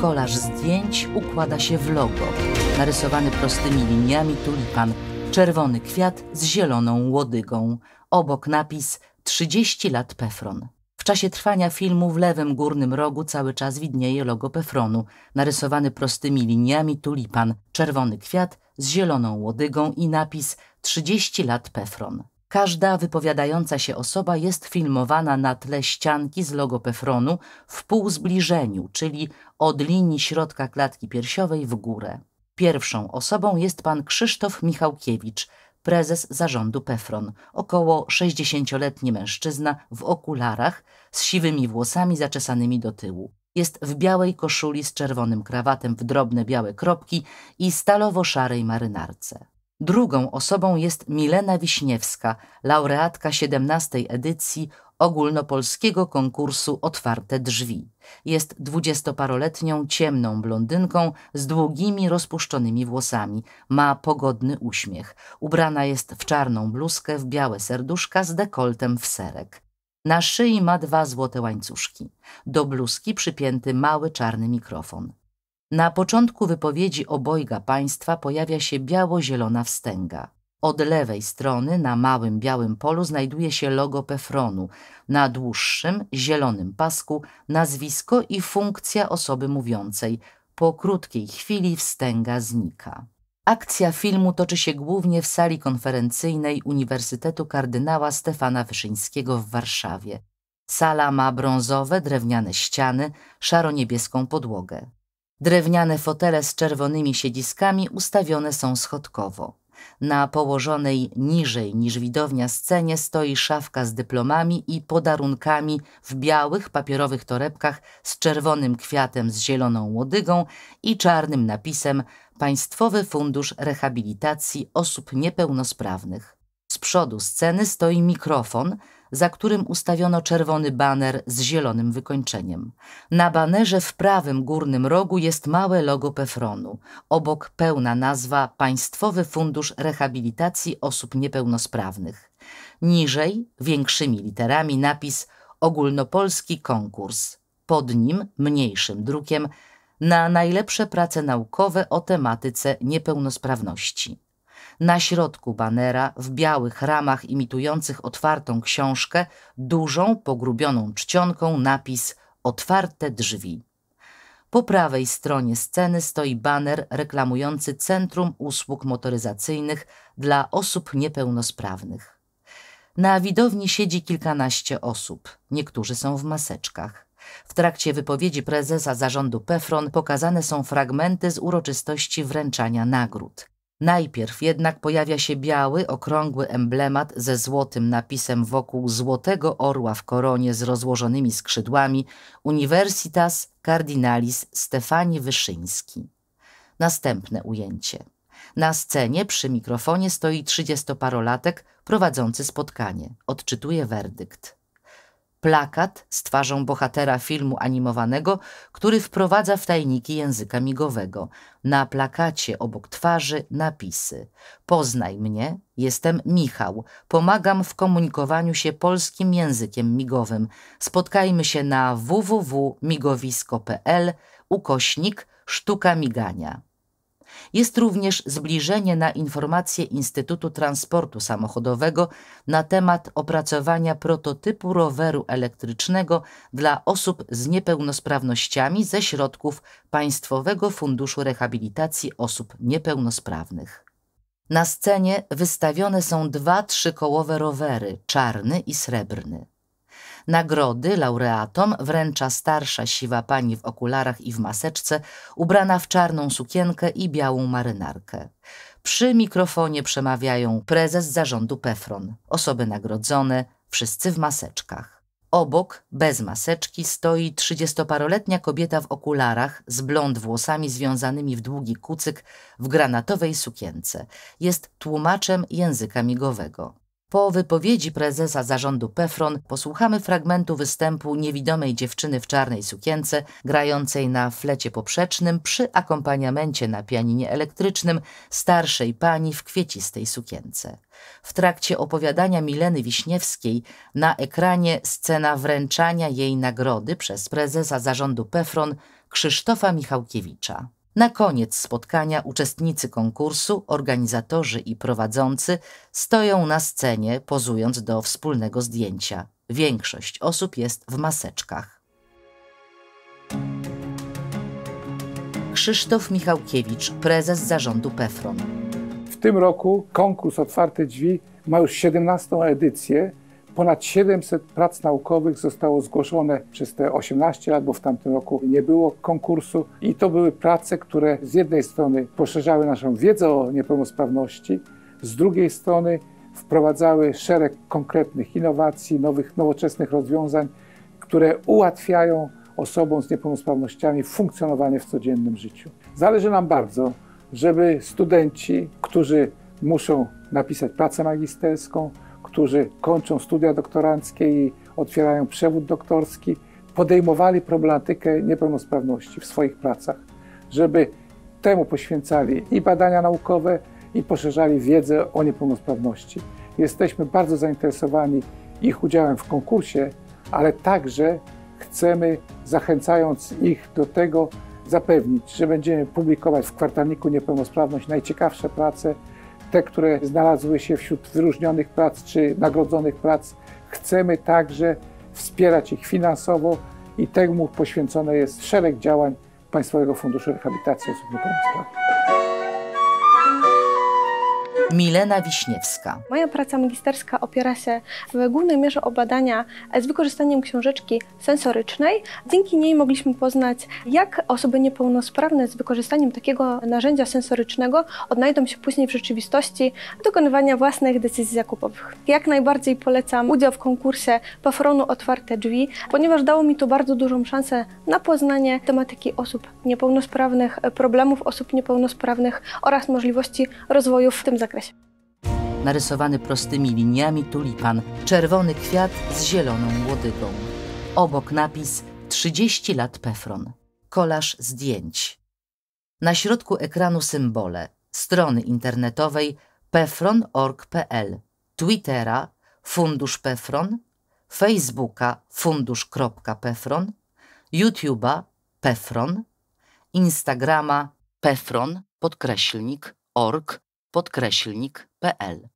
Kolaż zdjęć układa się w logo. Narysowany prostymi liniami tulipan, czerwony kwiat z zieloną łodygą. Obok napis 30 lat PFRON. W czasie trwania filmu w lewym górnym rogu cały czas widnieje logo PFRON-u. Narysowany prostymi liniami tulipan, czerwony kwiat z zieloną łodygą i napis 30 lat PFRON. Każda wypowiadająca się osoba jest filmowana na tle ścianki z logo PFRON-u w półzbliżeniu, czyli od linii środka klatki piersiowej w górę. Pierwszą osobą jest pan Krzysztof Michałkiewicz, prezes zarządu PFRON, około 60-letni mężczyzna w okularach z siwymi włosami zaczesanymi do tyłu. Jest w białej koszuli z czerwonym krawatem w drobne białe kropki i stalowo-szarej marynarce. Drugą osobą jest Milena Wiśniewska, laureatka 17. edycji ogólnopolskiego konkursu Otwarte Drzwi. Jest 20-paroletnią ciemną blondynką z długimi, rozpuszczonymi włosami. Ma pogodny uśmiech. Ubrana jest w czarną bluzkę w białe serduszka z dekoltem w serek. Na szyi ma 2 złote łańcuszki. Do bluzki przypięty mały czarny mikrofon. Na początku wypowiedzi obojga państwa pojawia się biało-zielona wstęga. Od lewej strony na małym białym polu znajduje się logo PFRON-u. Na dłuższym, zielonym pasku nazwisko i funkcja osoby mówiącej. Po krótkiej chwili wstęga znika. Akcja filmu toczy się głównie w sali konferencyjnej Uniwersytetu Kardynała Stefana Wyszyńskiego w Warszawie. Sala ma brązowe, drewniane ściany, szaro-niebieską podłogę. Drewniane fotele z czerwonymi siedziskami ustawione są schodkowo. Na położonej niżej niż widownia scenie stoi szafka z dyplomami i podarunkami w białych papierowych torebkach z czerwonym kwiatem z zieloną łodygą i czarnym napisem Państwowy Fundusz Rehabilitacji Osób Niepełnosprawnych. Z przodu sceny stoi mikrofon, za którym ustawiono czerwony baner z zielonym wykończeniem. Na banerze w prawym górnym rogu jest małe logo PFRON-u. Obok pełna nazwa Państwowy Fundusz Rehabilitacji Osób Niepełnosprawnych. Niżej, większymi literami, napis Ogólnopolski konkurs. Pod nim, mniejszym drukiem, na najlepsze prace naukowe o tematyce niepełnosprawności. Na środku banera, w białych ramach imitujących otwartą książkę, dużą, pogrubioną czcionką napis Otwarte Drzwi. Po prawej stronie sceny stoi baner reklamujący Centrum Usług Motoryzacyjnych dla osób niepełnosprawnych. Na widowni siedzi kilkanaście osób, niektórzy są w maseczkach. W trakcie wypowiedzi prezesa zarządu PFRON pokazane są fragmenty z uroczystości wręczania nagród. Najpierw jednak pojawia się biały, okrągły emblemat ze złotym napisem wokół złotego orła w koronie z rozłożonymi skrzydłami Universitas Cardinalis Stefani Wyszyński. Następne ujęcie. Na scenie przy mikrofonie stoi 30-parolatek prowadzący spotkanie. Odczytuje werdykt. Plakat z twarzą bohatera filmu animowanego, który wprowadza w tajniki języka migowego. Na plakacie obok twarzy napisy: Poznaj mnie, jestem Michał, pomagam w komunikowaniu się polskim językiem migowym. Spotkajmy się na www.migowisko.pl/sztuka migania. Jest również zbliżenie na informacje Instytutu Transportu Samochodowego na temat opracowania prototypu roweru elektrycznego dla osób z niepełnosprawnościami ze środków Państwowego Funduszu Rehabilitacji Osób Niepełnosprawnych. Na scenie wystawione są 2 trzykołowe rowery, czarny i srebrny. Nagrody laureatom wręcza starsza siwa pani w okularach i w maseczce, ubrana w czarną sukienkę i białą marynarkę. Przy mikrofonie przemawiają prezes zarządu PFRON, osoby nagrodzone, wszyscy w maseczkach. Obok, bez maseczki, stoi 30-paroletnia kobieta w okularach z blond włosami związanymi w długi kucyk w granatowej sukience. Jest tłumaczem języka migowego. Po wypowiedzi prezesa zarządu PFRON posłuchamy fragmentu występu niewidomej dziewczyny w czarnej sukience grającej na flecie poprzecznym przy akompaniamencie na pianinie elektrycznym starszej pani w kwiecistej sukience. W trakcie opowiadania Mileny Wiśniewskiej na ekranie scena wręczania jej nagrody przez prezesa zarządu PFRON Krzysztofa Michałkiewicza. Na koniec spotkania uczestnicy konkursu, organizatorzy i prowadzący stoją na scenie, pozując do wspólnego zdjęcia. Większość osób jest w maseczkach. Krzysztof Michałkiewicz, prezes zarządu PFRON. W tym roku konkurs Otwarte Drzwi ma już 17. edycję. Ponad 700 prac naukowych zostało zgłoszone przez te 18 lat, bo w tamtym roku nie było konkursu. I to były prace, które z jednej strony poszerzały naszą wiedzę o niepełnosprawności, z drugiej strony wprowadzały szereg konkretnych innowacji, nowoczesnych rozwiązań, które ułatwiają osobom z niepełnosprawnościami funkcjonowanie w codziennym życiu. Zależy nam bardzo, żeby studenci, którzy muszą napisać pracę magisterską, którzy kończą studia doktoranckie i otwierają przewód doktorski, podejmowali problematykę niepełnosprawności w swoich pracach, żeby temu poświęcali i badania naukowe, i poszerzali wiedzę o niepełnosprawności. Jesteśmy bardzo zainteresowani ich udziałem w konkursie, ale także chcemy, zachęcając ich do tego, zapewnić, że będziemy publikować w kwartalniku Niepełnosprawność najciekawsze prace, te, które znalazły się wśród wyróżnionych prac czy nagrodzonych prac. Chcemy także wspierać ich finansowo i temu poświęcone jest szereg działań Państwowego Funduszu Rehabilitacji Osób Niepełnosprawnych. Milena Wiśniewska. Moja praca magisterska opiera się w głównej mierze o badania z wykorzystaniem książeczki sensorycznej. Dzięki niej mogliśmy poznać, jak osoby niepełnosprawne z wykorzystaniem takiego narzędzia sensorycznego odnajdą się później w rzeczywistości dokonywania własnych decyzji zakupowych. Jak najbardziej polecam udział w konkursie PFRON-u Otwarte Drzwi, ponieważ dało mi to bardzo dużą szansę na poznanie tematyki osób niepełnosprawnych, problemów osób niepełnosprawnych oraz możliwości rozwoju w tym zakresie. Narysowany prostymi liniami tulipan, czerwony kwiat z zieloną łodygą. Obok napis 30 lat PFRON. Kolaż zdjęć. Na środku ekranu symbole strony internetowej pefron.org.pl, Twittera Fundusz PFRON, Facebooka fundusz.pefron, YouTube'a PFRON, Instagrama PFRON_org_pl.